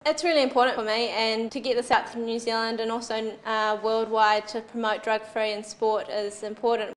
It's really important for me, and to get this out to New Zealand and also worldwide to promote drug-free in sport is important.